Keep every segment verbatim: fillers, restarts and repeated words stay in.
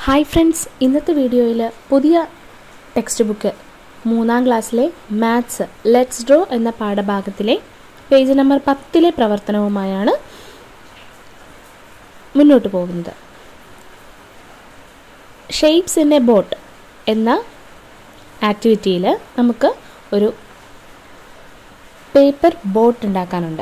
Hi friends, ഇന്നത്തെ വീഡിയോയിൽ പുതിയ ടെക്സ്റ്റ് ബുക്ക് മൂന്നാം ക്ലാസ്സിലെ മാത്സ് ലെറ്റ്സ് ഡ്രോ എന്ന പാഠഭാഗത്തിലെ പേജ് നമ്പർ പത്തിലെ പ്രവർത്തനവുമായാണ് മുന്നോട്ട് പോകുന്നത്. ഷേപ്സ് ഇൻ എ ബോട്ട് എന്ന ആക്ടിവിറ്റിയിൽ നമുക്ക് ഒരു പേപ്പർ ബോട്ട് ഉണ്ടാക്കാനുണ്ട്.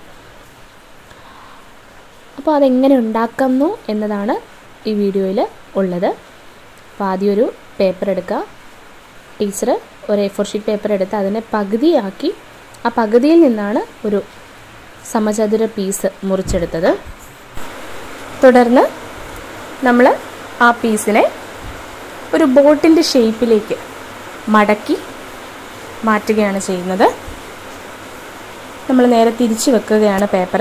അപ്പോൾ അതെങ്ങനെ ഉണ്ടാക്കുന്നു എന്നതാണ് ഈ വീഡിയോയിൽ ഉള്ളത്. അപ്പോൾ ആദ്യം ഒരു പേപ്പർ എടുക്കുക. ടീച്ചർ ഒരു എ ഫോർ ഷീറ്റ് പേപ്പർ എടുത്ത് അതിനെ പകുതിയാക്കി ആ പകുതിയിൽ നിന്നാണ് ഒരു സമചതുര പീസ് മുറിച്ചെടുത്തത്. തുടർന്ന് നമ്മൾ ആ പീസിനെ ഒരു ബോട്ടിൻ്റെ ഷേപ്പിലേക്ക് മടക്കി മാറ്റുകയാണ് ചെയ്യുന്നത്. നമ്മൾ നേരെ തിരിച്ചു വെക്കുകയാണ് പേപ്പർ.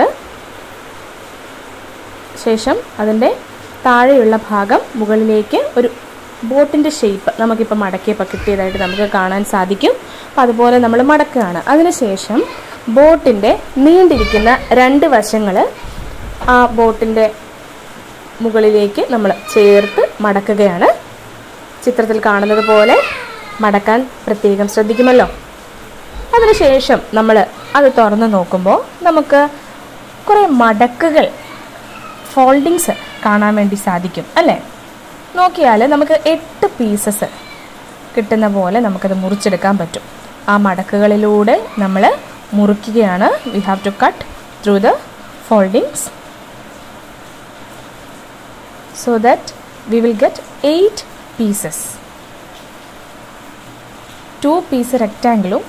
ശേഷം അതിൻ്റെ താഴെയുള്ള ഭാഗം മുകളിലേക്ക് ഒരു ബോട്ടിൻ്റെ ഷേപ്പ് നമുക്കിപ്പോൾ മടക്കിയപ്പോൾ കിട്ടിയതായിട്ട് നമുക്ക് കാണാൻ സാധിക്കും. അപ്പോൾ അതുപോലെ നമ്മൾ മടക്കുകയാണ്. അതിനുശേഷം ബോട്ടിൻ്റെ നീണ്ടിരിക്കുന്ന രണ്ട് വശങ്ങൾ ആ ബോട്ടിൻ്റെ മുകളിലേക്ക് നമ്മൾ ചേർത്ത് മടക്കുകയാണ്. ചിത്രത്തിൽ കാണുന്നത് പോലെ മടക്കാൻ പ്രത്യേകം ശ്രദ്ധിക്കുമല്ലോ. അതിനുശേഷം നമ്മൾ അത് തുറന്ന് നോക്കുമ്പോൾ നമുക്ക് കുറേ മടക്കുകൾ, ഫോൾഡിങ്സ് കാണാൻ വേണ്ടി സാധിക്കും അല്ലേ? നോക്കിയാൽ നമുക്ക് എട്ട് പീസസ് കിട്ടുന്ന പോലെ നമുക്കത് മുറിച്ചെടുക്കാൻ പറ്റും. ആ മടക്കുകളിലൂടെ നമ്മൾ മുറിക്കുകയാണ്. We have to cut through the foldings so that we will get eight pieces. Two piece റെക്റ്റാങ്കിളും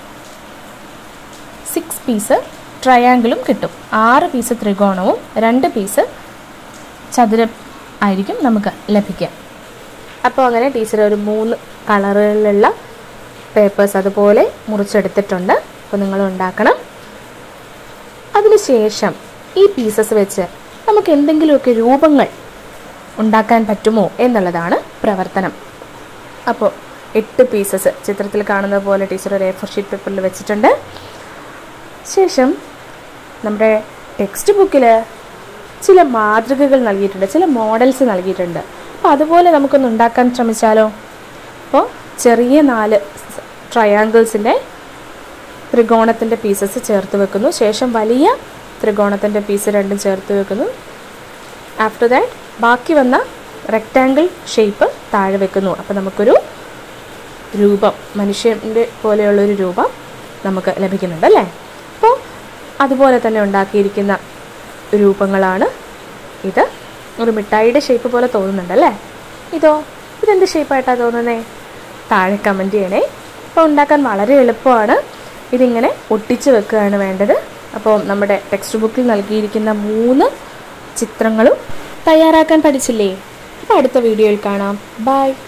സിക്സ് പീസ് ട്രയാങ്കിളും കിട്ടും. ആറ് പീസ് ത്രികോണവും രണ്ട് പീസ് ചതുരം ആയിരിക്കും നമുക്ക് ലഭിക്കുക. അപ്പോൾ അങ്ങനെ ടീച്ചർ ഒരു മൂന്ന് കളറുകളിലുള്ള പേപ്പേഴ്സ് അതുപോലെ മുറിച്ചെടുത്തിട്ടുണ്ട്. അപ്പോൾ നിങ്ങൾ ഉണ്ടാക്കണം. അതിനുശേഷം ഈ പീസസ് വെച്ച് നമുക്ക് എന്തെങ്കിലുമൊക്കെ രൂപങ്ങൾ ഉണ്ടാക്കാൻ പറ്റുമോ എന്നുള്ളതാണ് പ്രവർത്തനം. അപ്പോൾ എട്ട് പീസസ് ചിത്രത്തിൽ കാണുന്നത് പോലെ ടീച്ചർ ഒരു എ ഫോർ ഷീറ്റ് പേപ്പറിൽ വെച്ചിട്ടുണ്ട്. ശേഷം നമ്മുടെ ടെക്സ്റ്റ് ബുക്കിൽ ചില മാതൃകകൾ നൽകിയിട്ടുണ്ട്, ചില മോഡൽസ് നൽകിയിട്ടുണ്ട്. അപ്പോൾ അതുപോലെ നമുക്കൊന്ന് ഉണ്ടാക്കാൻ ശ്രമിച്ചാലോ? അപ്പോൾ ചെറിയ നാല് ട്രയാങ്കിൾസിൻ്റെ ത്രികോണത്തിൻ്റെ പീസസ് ചേർത്ത് വെക്കുന്നു. ശേഷം വലിയ ത്രികോണത്തിൻ്റെ പീസ് രണ്ടും ചേർത്ത് വെക്കുന്നു. ആഫ്റ്റർ ദാറ്റ് ബാക്കി വന്ന റെക്റ്റാങ്കിൾ ഷേപ്പ് താഴെ വെക്കുന്നു. അപ്പോൾ നമുക്കൊരു രൂപം, മനുഷ്യൻ്റെ പോലെയുള്ളൊരു രൂപം നമുക്ക് ലഭിക്കുന്നുണ്ട് അല്ലേ? അപ്പോൾ അതുപോലെ തന്നെ ഉണ്ടാക്കിയിരിക്കുന്ന രൂപങ്ങളാണ് ഇത്. ഒരു മിഠായിയുടെ ഷേപ്പ് പോലെ തോന്നുന്നുണ്ടല്ലേ? ഇതോ ഇതെന്ത് ഷേപ്പായിട്ടാണ് തോന്നുന്നേ? താഴെ കമൻറ്റ് ചെയ്യണേ. അപ്പോൾ ഉണ്ടാക്കാൻ വളരെ എളുപ്പമാണ്. ഇതിങ്ങനെ ഒട്ടിച്ച് വെക്കുകയാണ് വേണ്ടത്. അപ്പോൾ നമ്മുടെ ടെക്സ്റ്റ് ബുക്കിൽ നൽകിയിരിക്കുന്ന മൂന്ന് ചിത്രങ്ങളും തയ്യാറാക്കാൻ പഠിച്ചില്ലേ? അപ്പോൾ അടുത്ത വീഡിയോയിൽ കാണാം. ബൈ.